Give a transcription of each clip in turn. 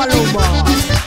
Maluma.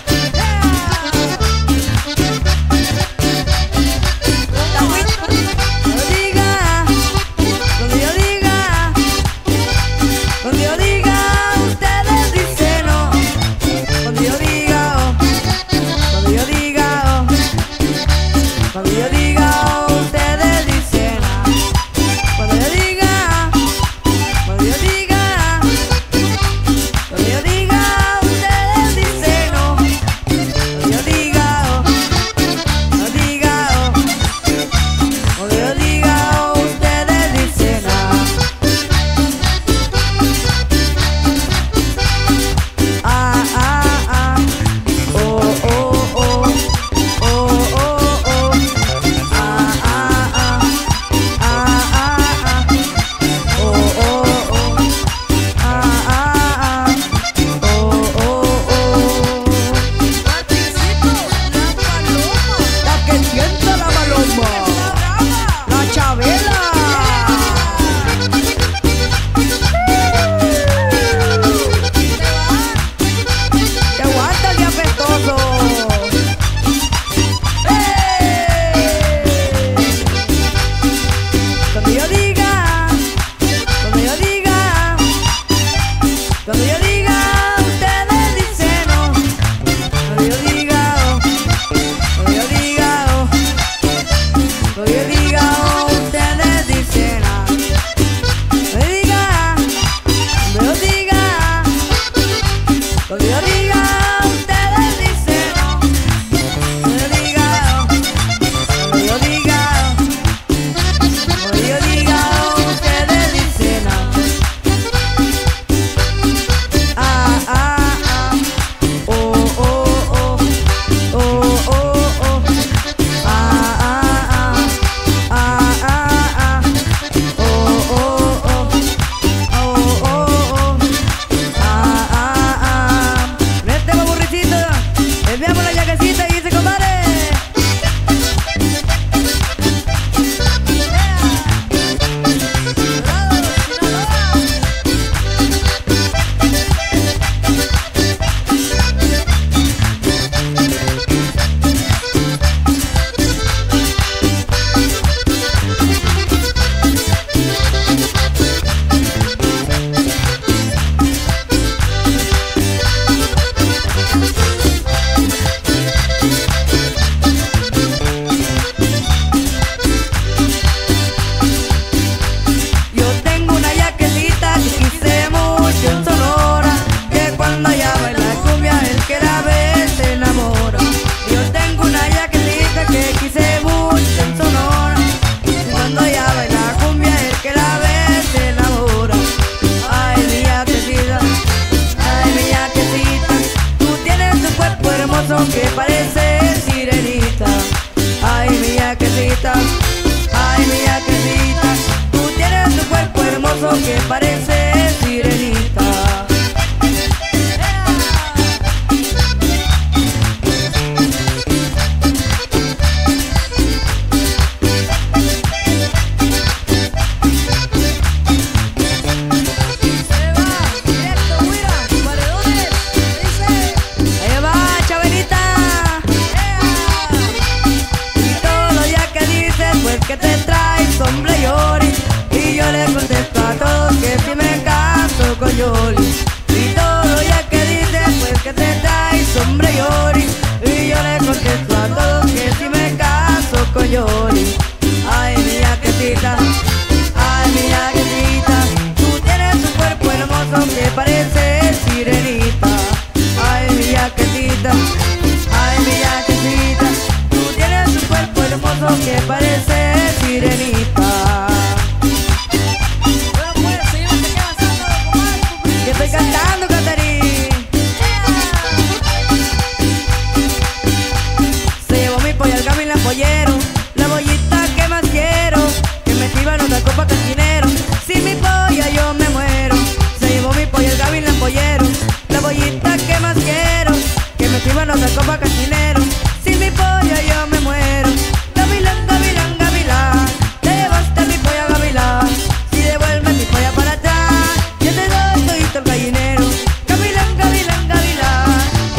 Que parece sirenita, ay mi yaquecita, ay mi yaquecita, tú tienes un cuerpo hermoso que parece sirenita. Que te traes, hombre, Yori, y yo le contesto a todos que si me caso con Yoli. Y todo ya que dice, pues que te traes, hombre, Yori, y yo le contesto a todos que si me caso con Yoli. Ay, mi yaquecita, ay, mi yaquecita, tú tienes un cuerpo hermoso que parece sirenita. Ay, mi yaquecita, ay, mi yaquecita, tú tienes un cuerpo hermoso que parece sirenita. Que estoy cantando, Catarín. Se llevó mi pollo al Gaby pollero, la bollita que más quiero, que me sirvan otra copa cantinero. Sin mi polla yo me muero. Se llevó mi pollo al Gaby pollero, la bollita que más quiero, que me sirvan otra copa cantinero. Sin mi polla yo me muero. Gavilán, gavilán, gavilán, te llevaste mi polla, gavilán. Si devuelves mi polla para atrás, yo te doy todito el gallinero. Gavilán, gavilán, gavilán,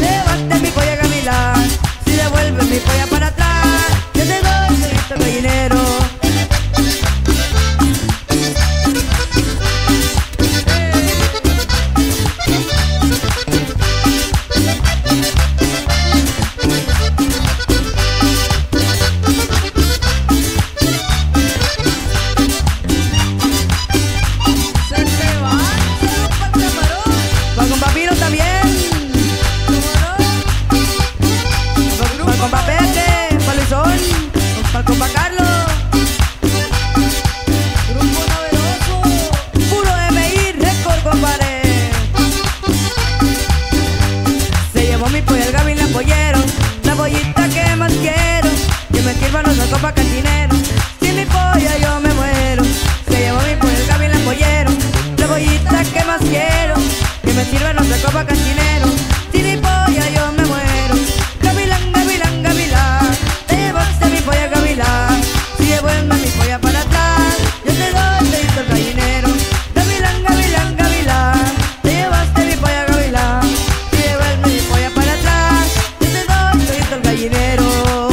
llevó mi pollo al gavilán pollero, la pollita que más quiero, que me sirvan los copa cantinero. Sin mi polla yo me muero. Se llevó mi pollo al gavilán pollero, la pollita que más quiero, que me sirvan los copa cantinero. Sin mi polla yo me muero. Gavilán, gavilán, gavilán, te llevaste mi polla gavilán. Si devuelve mi polla para atrás, yo te doy todito el gallinero. Gavilán, gavilán, gavilán, te llevaste mi polla gavilán. Si devuelve mi polla para atrás, yo te doy todito el gallinero.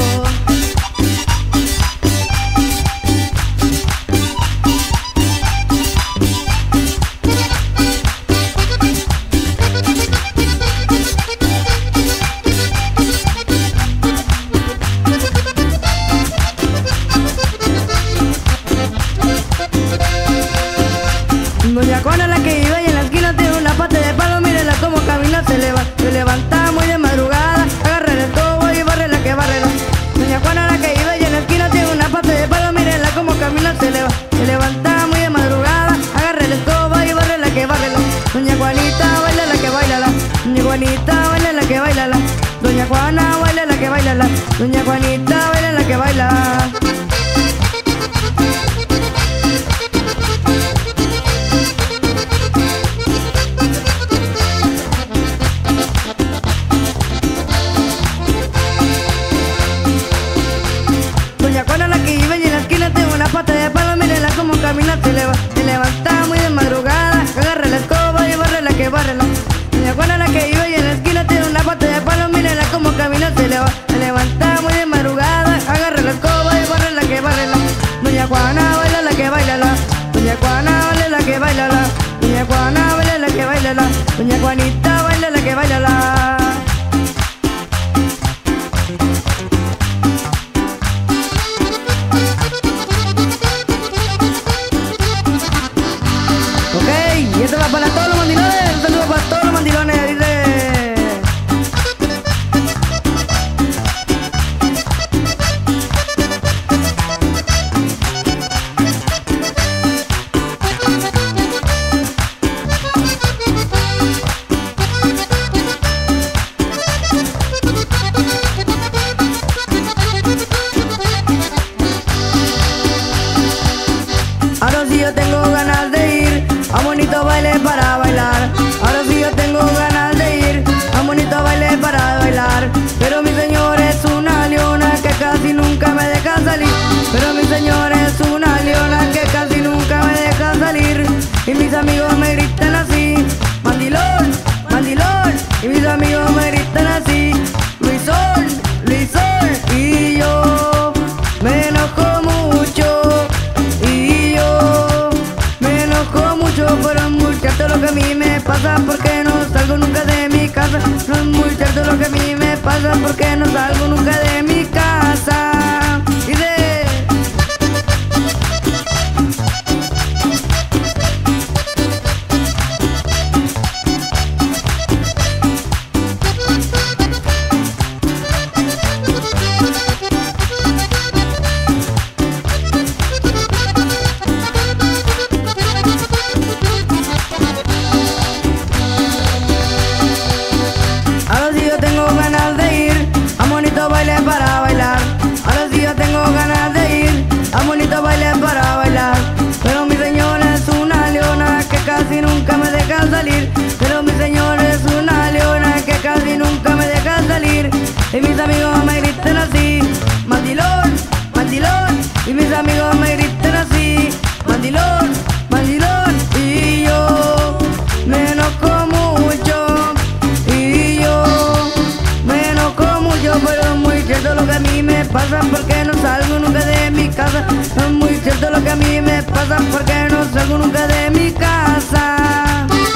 Doña Juana la que vive y en la esquina tiene una pata de palo, mírenla como camina, se levanta muy de madrugada, agarra el escobo y barre la que barrela. Doña Juana la que vive y en la esquina tiene una pata de palo, mírenla como camina, se levanta muy de madrugada, agarra el escobo y barre la que barrela. Doña Juanita baila la que bailala, Doña Juanita baila la que bailala, Doña Juana baila la que bailala, Doña Juanita baila la que baila. Doña Juana la que vive y en la esquina tiene una pata de palo, mírenla como camina, se levanta muy de madrugada, agarra la escoba y barre la que barrela. Doña Juana la que vive y en la esquina tiene una pata de palo, mírenla como camina, se levanta muy de madrugada, agarra la escoba y barre la que barrela. Doña Juana baila la que bailala, Doña Juana baila la que bailala, Doña Juana baila la que bailala, Doña Juanita baila la que bailala. Y esto va para todos los mandilones, un saludo para todos los mandilones, dice. Ahora sí yo tengo ganas de ir a un bonito baile para bailar. Ahora sí yo tengo ganas de ir a un bonito baile para bailar. Pero mi señor es una leona que casi nunca me deja salir. Pero mi señor es una leona que casi nunca me deja salir. Y mis amigos me gritan así, mandilón, mandilón. Y mis amigos me gritan así, Luisón, Luisón. Y yo me enojo mucho, y yo me enojo mucho, pero es muy cierto lo que a mí me pasa porque no salgo nunca de mi casa. No es muy cierto lo que a mí me pasa porque no salgo nunca de mi casa. Y de ahora sí yo tengo ganas de ir a un bonito baile para bailar. Ahora sí yo tengo ganas de ir a un bonito baile para bailar. Pero mi señor es una leona que casi nunca me deja salir. Pero mi señor es una leona que casi nunca me deja salir. Y mis amigos me gritan así, mandilón, mandilón. Y mis amigos me gritan así, mandilón, mandilón. Y yo me enojo mucho, y yo me enojo mucho, pero es muy cierto lo que a mí me pasa porque no salgo nunca de mi casa. Es muy cierto lo que a mí me pasa porque no salgo nunca de mi casa.